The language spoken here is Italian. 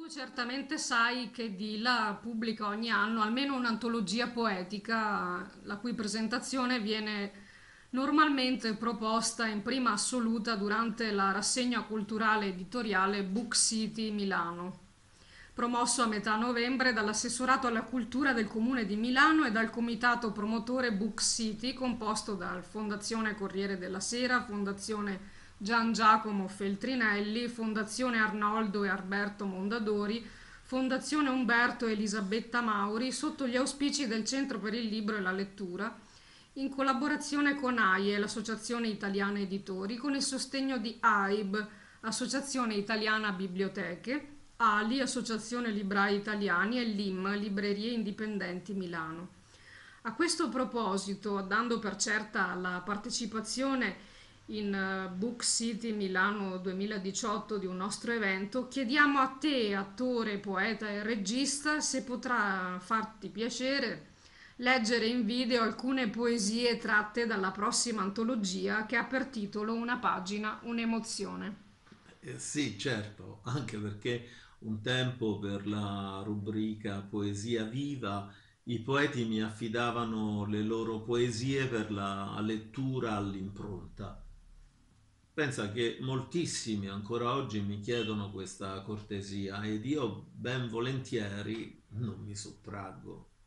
Tu certamente sai che Dilla pubblica ogni anno almeno un'antologia poetica, la cui presentazione viene normalmente proposta in prima assoluta durante la rassegna culturale editoriale Book City Milano, promosso a metà novembre dall'assessorato alla cultura del Comune di Milano e dal comitato promotore Book City, composto dal Fondazione Corriere della Sera, Fondazione Gian Giacomo Feltrinelli, Fondazione Arnoldo e Alberto Mondadori, Fondazione Umberto e Elisabetta Mauri, sotto gli auspici del Centro per il Libro e la Lettura, in collaborazione con AIE, l'Associazione Italiana Editori, con il sostegno di AIB, Associazione Italiana Biblioteche, ALI, Associazione Librai Italiani, e LIM, Librerie Indipendenti Milano. A questo proposito, dando per certa la partecipazione in Book City Milano 2018 di un nostro evento, chiediamo a te, attore, poeta e regista, se potrà farti piacere leggere in video alcune poesie tratte dalla prossima antologia che ha per titolo Una pagina, un'emozione. Sì, certo, anche perché un tempo per la rubrica Poesia Viva i poeti mi affidavano le loro poesie per la lettura all'impronta. Pensa che moltissimi ancora oggi mi chiedono questa cortesia ed io ben volentieri non mi sottraggo.